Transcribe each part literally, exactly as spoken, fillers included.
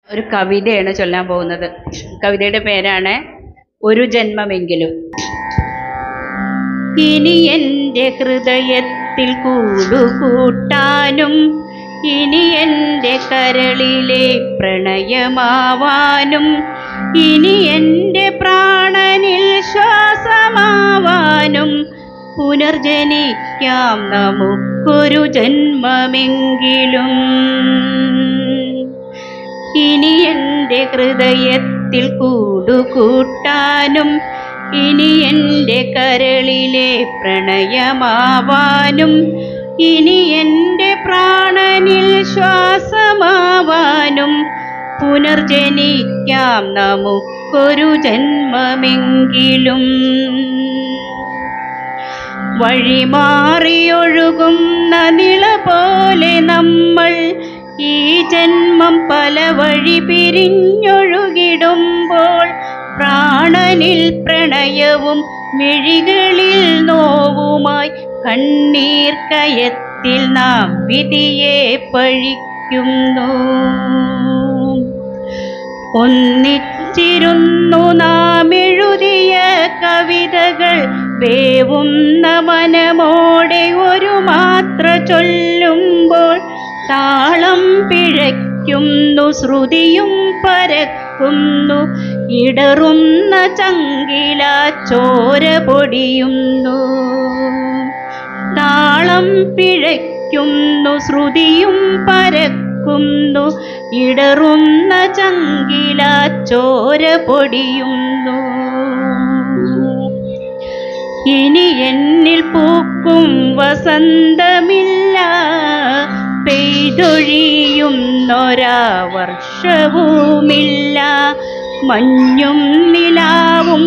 ഒരു കവിതയാണ് ചൊല്ലാൻ പോകുന്നത്. കവിതയുടെ പേരാണ് ഒരു ജന്മമെങ്കിലും. ഇനി എൻ്റെ ഹൃദയത്തിൽ കൂടുകൂട്ടാനും, ഇനി എൻ്റെ കരളിലെ പ്രണയമാവാനും, ഇനി എൻ്റെ പ്രാണനിൽ ശ്വാസമാവാനും പുനർജനിക്കാം നമുക്കൊരു ജന്മമെങ്കിലും. ഇനി എൻ്റെ ഹൃദയത്തിൽ കൂടുകൂട്ടാനും, ഇനി എൻ്റെ കരളിലെ പ്രണയമാവാനും, ഇനി എൻ്റെ പ്രാണനിൽ ശ്വാസമാവാനും പുനർജനിക്കാം നമുക്കൊരു ജന്മമെങ്കിലും. വഴിമാറിയൊഴുകുന്ന നിള പോലെ നമ്മൾ ഈ ജന്മം പല വഴി പിരിഞ്ഞൊഴുകിടുമ്പോൾ, പ്രാണനിൽ പ്രണയവും മിഴികളിൽ നോവുമായി കണ്ണീർ കയത്തിൽ നാം വിധിയെ പഴിക്കുന്നു. ഒന്നിച്ചിരുന്നു നാം എഴുതിയ കവിതകൾ വേവുന്ന മനമോടെ ഒരു മാത്ര ചൊല്ലുമ്പോൾ, താളം പിഴയ്ക്കുന്നു, ശ്രുതിയും പരക്കുന്നു, ഇടറുന്ന ചങ്കില ചോര പൊടിയുന്നു. താളം പിഴയ്ക്കുന്നു, ശ്രുതിയും പരക്കുന്നു, ഇടറുന്ന ചങ്കില ചോര പൊടിയുന്നു. ഇനി എന്നിൽ പൂക്കും വസന്തമില്ല, പെയ്തൊഴിയുന്നൊരാ വർഷവുമില്ല. മഞ്ഞും നിലാവും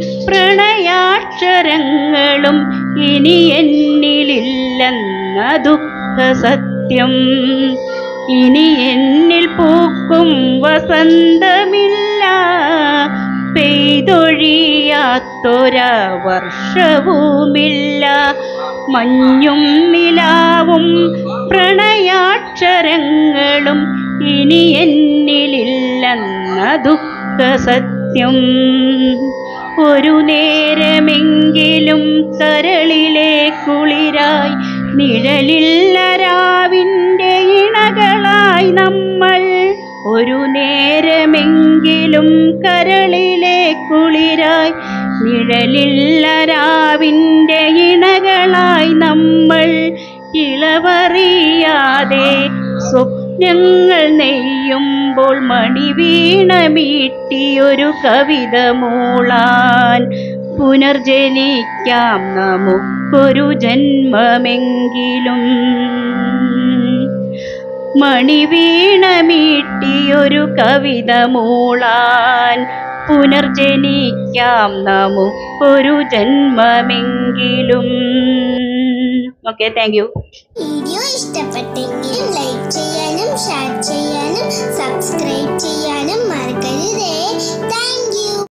പ്രണയാക്ഷരങ്ങളും ഇനി എന്നിലില്ലെന്ന ദുഃഖ സത്യം. ഇനി എന്നിൽ പൂക്കും വസന്തമില്ല, പെയ്തൊഴിയാത്തൊരാ വർഷവുമില്ല. മഞ്ഞും നിലാവും പ്രണയാക്ഷരങ്ങളും ഇനി എന്നിലില്ലെന്ന ദുഃഖ സത്യം. ഒരു നേരമെങ്കിലും കരളിലെ കുളിരായി, നിഴലില്ല രാവിൻ്റെ ഇണകളായി നമ്മൾ. ഒരു നേരമെങ്കിലും കരളിലെ കുളിരായി, നിഴലില്ല രാവിൻ്റെ ഇണകളായി നമ്മൾ. ഇളവറിയാതെ സ്വപ്നങ്ങൾ നെയ്യുമ്പോൾ മണിവീണ മീട്ടിയൊരു കവിത മൂളാൻ പുനർജനിക്കാം നമുക്കൊരു ജന്മമെങ്കിലും. മണിവീണ മീട്ടിയൊരു കവിത മൂളാൻ പുനർജനിക്കാം നമുക്കൊരു ജന്മമെങ്കിലും. Okay, thank you. വീഡിയോ ഇഷ്ടപ്പെട്ടെങ്കിൽ ലൈക്ക് ചെയ്യാനും ഷെയർ ചെയ്യാനും സബ്സ്ക്രൈബ് ചെയ്യാനും